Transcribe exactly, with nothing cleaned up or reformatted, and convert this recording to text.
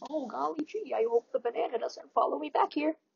Oh golly gee, I hope the banana doesn't follow me back here.